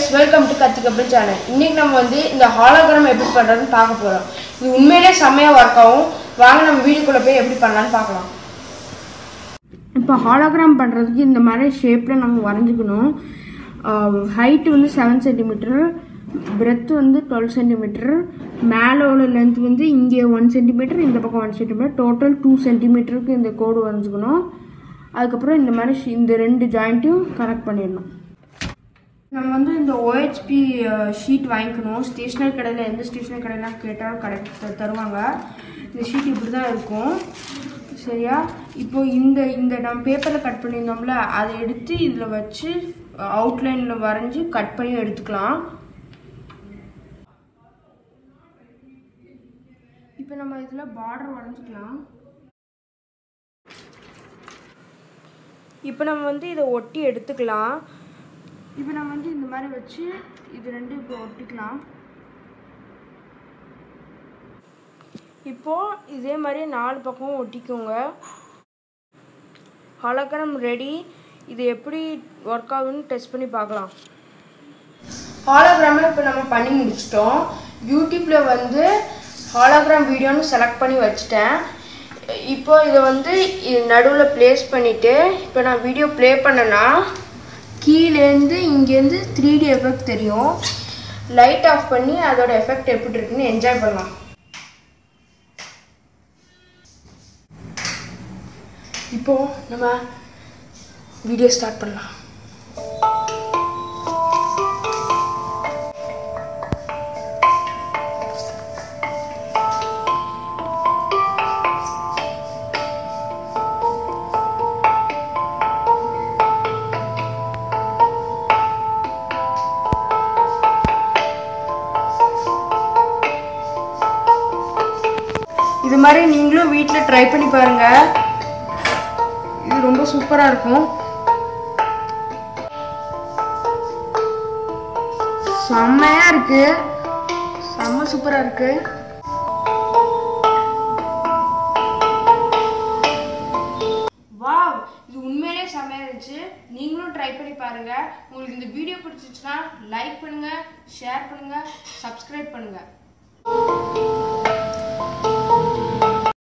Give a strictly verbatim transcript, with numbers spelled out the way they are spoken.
Welcome to கத்திகப்பல் channel. இன்னைக்கு நம்ம வந்து இந்த ஹாலோகிராம் எப்படி பண்றதுன்னு பார்க்க போறோம். இது உண்மையிலேயே செம்மையா ஒர்க் ஆகும். வாங்க நம்ம வீடியோக்குள்ள போய் எப்படி பண்ணலாம்னு பார்க்கலாம். இப்போ ஹாலோகிராம் பண்றதுக்கு இந்த மாதிரி ஷேப்ல நம்ம வரைஞ்சிக்கணும். ஹைட் வந்து செவன் சென்டிமீட்டர், பிரெத் வந்து டுவெல் சென்டிமீட்டர், மேலே உள்ள லென்த் வந்து இங்கே ஒன் சென்டிமீட்டர், இந்த பக்கம் ஒன் சென்டிமீட்டர், டோட்டல் டூ சென்டிமீட்டருக்கு இந்த கோடு வரைஞ்சிக்கணும். அதுக்கப்புறம் இந்த மாதிரி இந்த ரெண்டு ஜாயிண்ட்டையும் கனெக்ட் பண்ணிடணும். நம்ம வந்து இந்த ஓஹெச்பி ஷீட் வாங்கிக்கணும். ஸ்டேஷ்னரி கடையில் எந்த ஸ்டேஷ்னரி கடையில் கேட்டாலும் கடை தருவாங்க. இந்த ஷீட் இப்படி தான் இருக்கும், சரியா? இப்போ இந்த இந்த நம்ம பேப்பரில் கட் பண்ணியிருந்தோம்ல, அதை எடுத்து இதில் வச்சு அவுட்லைனில் வரைஞ்சி கட் பண்ணி எடுத்துக்கலாம். இப்போ நம்ம இதில் பார்டர் வரைஞ்சிக்கலாம். இப்போ நம்ம வந்து இதை ஒட்டி எடுத்துக்கலாம். இப்போ நம்ம வந்து இந்த மாதிரி வச்சு இது ரெண்டும் இப்போ ஒட்டிக்கலாம். இப்போது இதே மாதிரி நாலு பக்கமும் ஒட்டிக்கோங்க. Hologram ready. இது எப்படி ஒர்க் ஆகுன்னு டெஸ்ட் பண்ணி பார்க்கலாம். ஹாலோகிராமை இப்போ நம்ம பண்ணி முடிச்சிட்டோம். யூடியூப்பில் வந்து ஹாலோகிராம் வீடியோன்னு செலக்ட் பண்ணி வச்சுட்டேன். இப்போ இதை வந்து நடுவில் ப்ளேஸ் பண்ணிவிட்டு இப்போ நான் வீடியோ ப்ளே பண்ணேன்னா கீழேருந்து இங்கேருந்து த்ரீ டி எஃபெக்ட் தெரியும். லைட் ஆஃப் பண்ணி அதோட எஃபெக்ட் எப்படி இருக்குன்னு என்ஜாய் பண்ணலாம். இப்போ நம்ம வீடியோ ஸ்டார்ட் பண்ணலாம். இது மாதிரி நீங்களும் வீட்டில் ட்ரை பண்ணி பாருங்க. இது ரொம்ப சூப்பராக இருக்கும். செம்மையா இருக்கு, செம்ம சூப்பராக இருக்கு. வாவ், இது உண்மையிலே செம்மையா இருந்துச்சு. நீங்களும் ட்ரை பண்ணி பாருங்க. உங்களுக்கு இந்த வீடியோ பிடிச்சிச்சுன்னா லைக் பண்ணுங்க, ஷேர் பண்ணுங்க, சப்ஸ்கிரைப் பண்ணுங்க.